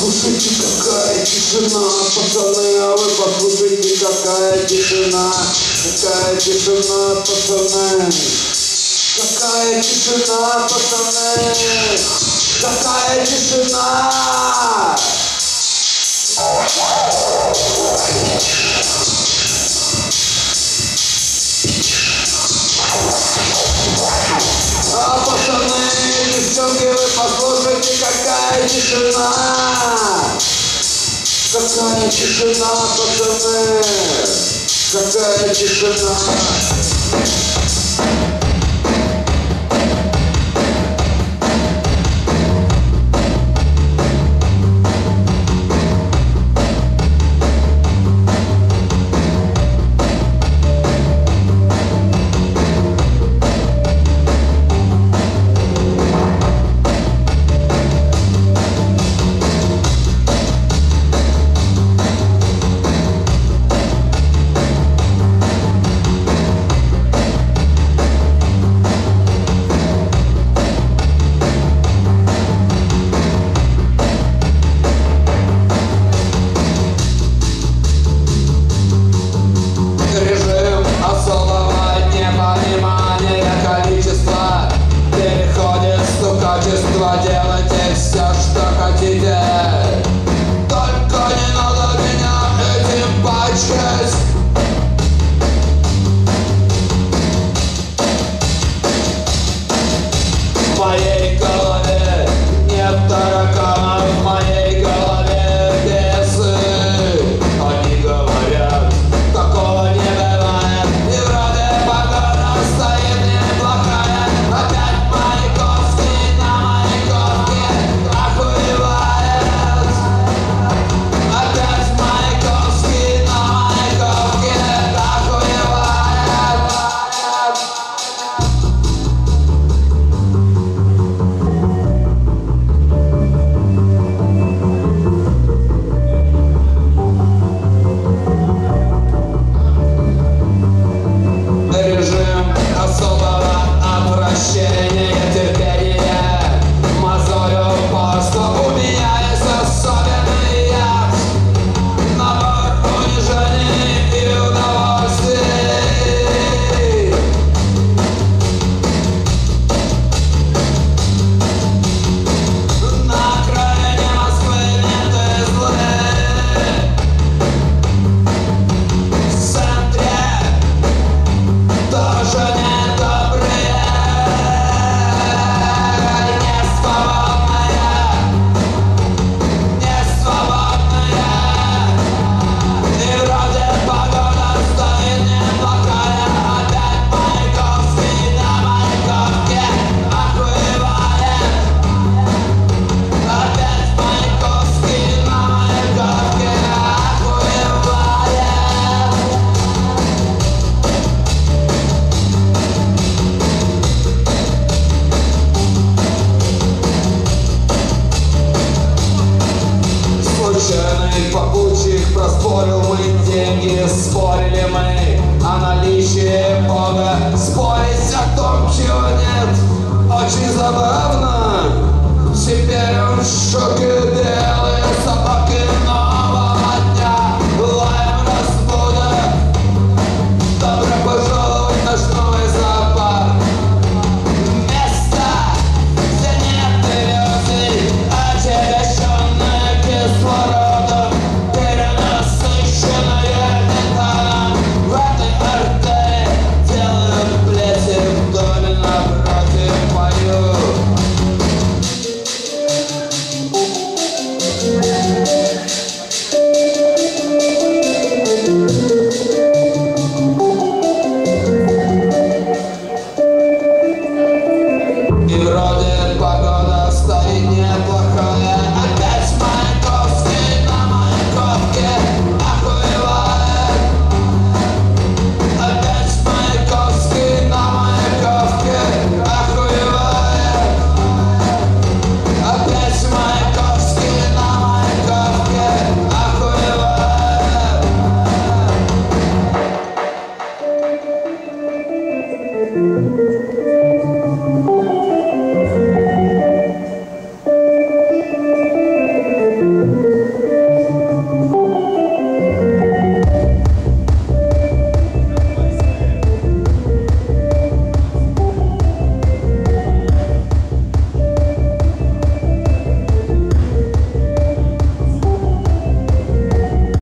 Послушайте, какая тишина, пацаны, а вы послушайте, какая тишина, пацаны. Какая тишина, пацаны, какая тишина. А пацаны, девчонки, вы послушайте, какая тишина. Какая тишина, пацаны, какая тишина. Делайте все, что хотите, только не надо меня этим пачкать. В моей голове нет тараканов, в моей голове бесы. Они говорят, такого не бывает, и вроде погода стоит неплохая. Опять Маяковский на Маяковке охуевает. Опять Маяковский на Маяковке охуевает. Режим особого отвращения, терпения, мозолью упорства. У меня есть особенный яд, набор унижений и удовольствий. На окраине Москвы менты злые, в центре тоже недобрые, несвободные. И вроде погода стоит неплохая. Опять Маяковский на Маяковке охуевает. Опять Маяковский на Маяковке охуевает. Случайный попутчик проспорил мы деньги, спорили мы о наличии Бога, спорить о том, чего нет, очень забавно. Теперь он в шоке.